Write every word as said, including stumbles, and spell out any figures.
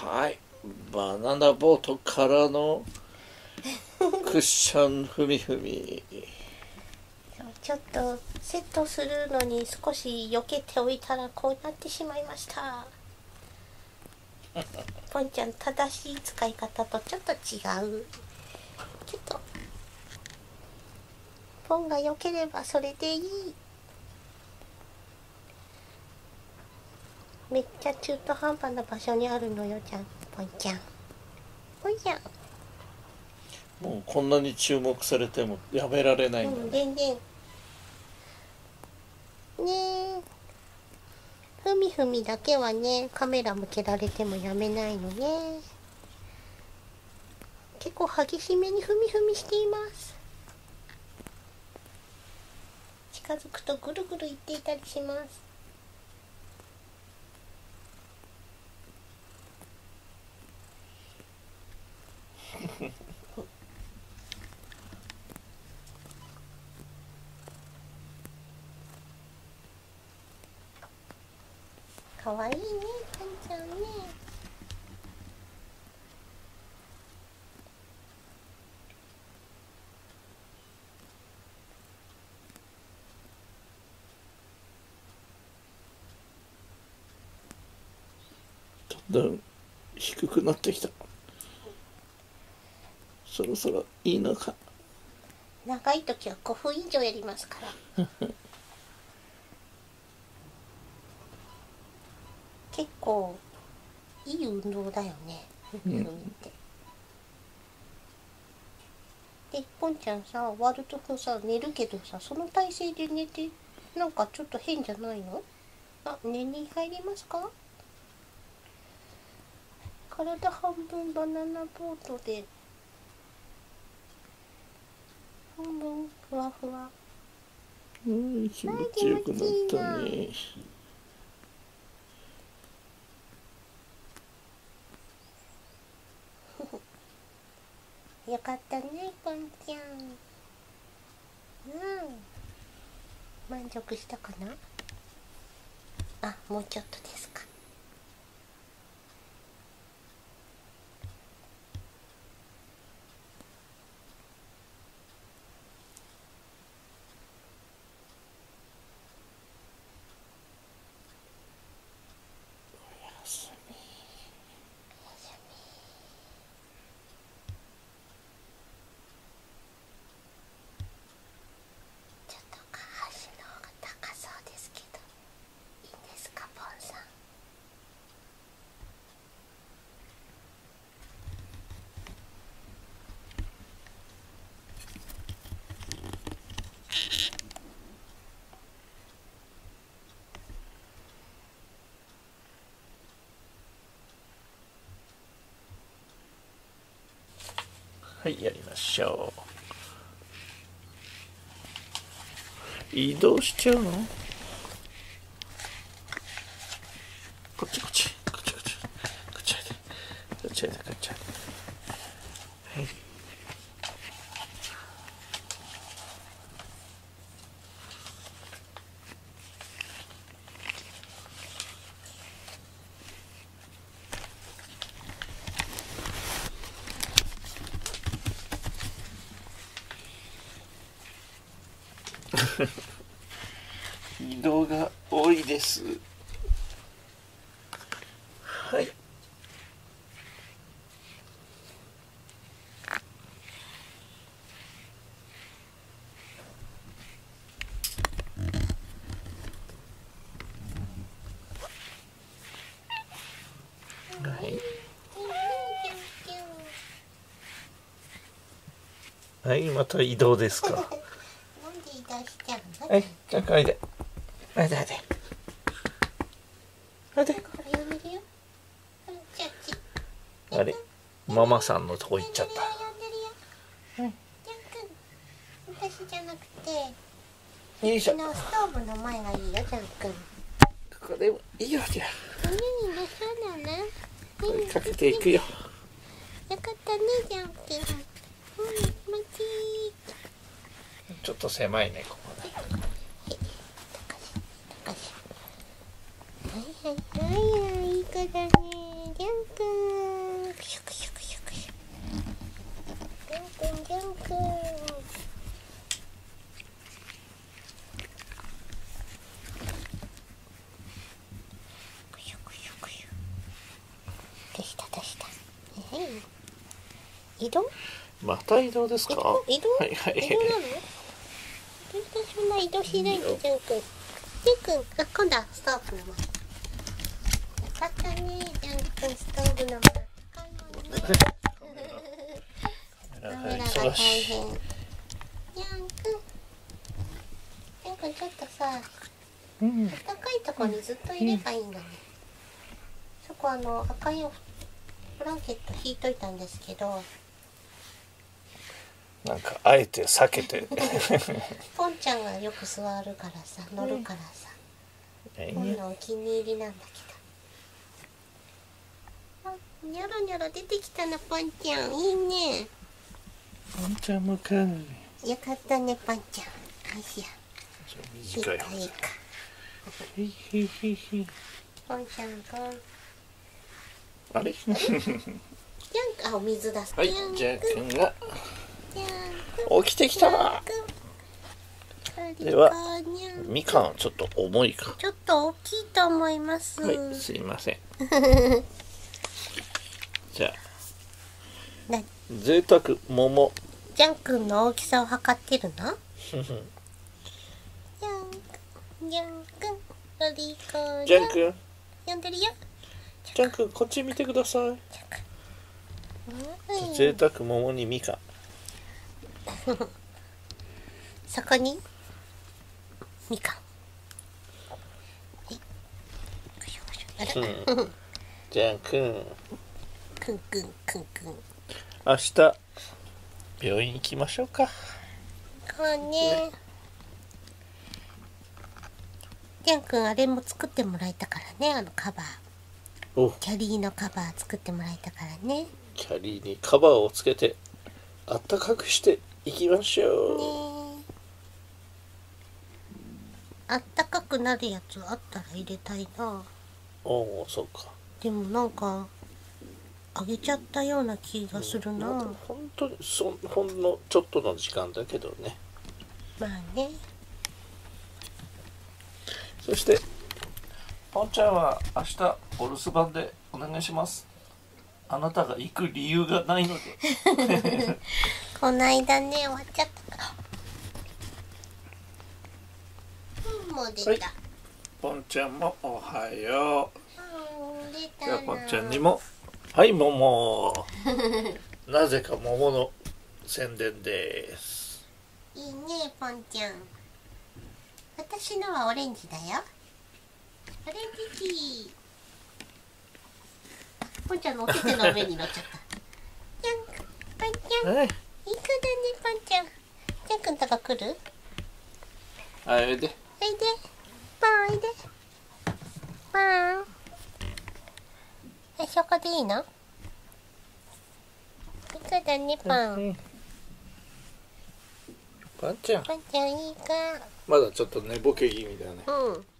はい、バナナボートからのクッションふみふみ。 ちょっとセットするのに少し避けておいたらこうなってしまいました。ポンちゃん、正しい使い方とちょっと違う。ちょっとポンが避ければそれでいい。めっちゃ中途半端な場所にあるのよ、ちゃん。ポンちゃんポンちゃん、 もうこんなに注目されてもやめられないんだね、 うん、全然ねえ。ふみふみだけはね、カメラ向けられてもやめないのね。結構激しめにふみふみしています。近づくとぐるぐる言っていたりします。かわいいね、ポンちゃんね。 だんだん低くなってきた。そろそろいいのか。 長い時はごふん以上やりますから結構いい運動だよね、ふみふみって、うん、でポンちゃんさ、終わるとさ寝るけどさ、その体勢で寝てなんかちょっと変じゃないの？あ、寝に入りますか？体半分バナナボートで半分ふわふわ。 うん、気持ちよくなったね。 よかったね、ポンちゃん。うん、満足したかな？あ、もうちょっとですか。 はい、やりましょう。移動しちゃうの？こっちこっちこっちこっちこっちこっちこっちこっち。はい。移動が多いです。はい。はい。はい、また移動ですか。 なんで移動しちゃうの？ はい、じゃあ、おいで。おいで、おいで。おいで。あれ、ママさんのとこ行っちゃった。 うん。私じゃなくて、 よいしょ。 ストーブの前がいいよ、ジャン君。 ここでもいいよ、じゃあ。 何になさなの？ 追いかけていくよ。 よかったね、ジャン君。うん、気持ちいい。 ちょっと狭いね、ここね。 はいはいはいはい、いい子だね、ジャン君。 んくん。どうしたどうした。移動？ また移動ですか？ 移動？ はいはい。 移動なの？全然そんな移動しないで、ジャン君。ジャン君、あ、今度はストーブの前。よかったね、ジャン君、ストーブの前。カメラが大変。ジャン君。ジャン君、ちょっとさ、 うん、 暖かいところにずっといればいいんだね。そこあの赤いブランケット引いといたんですけど、 なんかあえて避けてポンちゃんがよく座るからさ、乗るからさ、ポンのお気に入りなんだけど。あ、ニョロニョロ出てきたな、ポンちゃん。いいね。 ポンちゃんもかい。 よかったね、ポンちゃん。よいしょ。 短い方。 いいか。 ひひひひ。 ポンちゃん、ポン。 あれ？ ジャンク、あ、お水出す。 はい、ジャン君がジャン起きてきた。では、みかんはちょっと重いか。 ちょっと大きいと思います。 はい、すいません。じゃあ、贅沢桃。 ジャン君の大きさを測ってるの？ジャン君、ジャン君、ロリコジャン君、 呼んでるよ。 ジャン君、こっち見てください。 うん、 贅沢桃にみかん。 そこにみかん。はい。あら、 うん、ジャン君、 くんくんくんくん。 明日病院行きましょうか。 こうね。ジャン君、あれも作ってもらえたからね、あのカバー。 お、 キャリーのカバー作ってもらえたからね。 キャリーにカバーをつけてあったかくしていきましょう。 ねえ。あったかくなるやつあったら入れたいな。 おお、そうか。 でもなんかあげちゃったような気がするな。 うん、本当にそほんのちょっとの時間だけどね。 まあね。 そしてポンちゃんは明日お留守番でお願いします。あなたが行く理由がないので。 こないだね、終わっちゃったか。うん、もう出た。 はい、ポンちゃんもおはよう。 うん、出たな。 じゃあポンちゃんにもはい桃。なぜか桃の宣伝です。 いいね、ポンちゃん。私のはオレンジだよ。オレンジティー。ポンちゃんのお手手の上に乗っちゃった。ジャン君、ポンちゃん。 はい、 いい子だね、ポンちゃん。ジャン君とか来る？ あれで。 おいで。ポンおいで。ポン。え、そこでいいの？いい子だね、ポン。 うん、ポンちゃん。 ポンちゃんいい子。 まだちょっと寝ぼけ気味だね。 うん。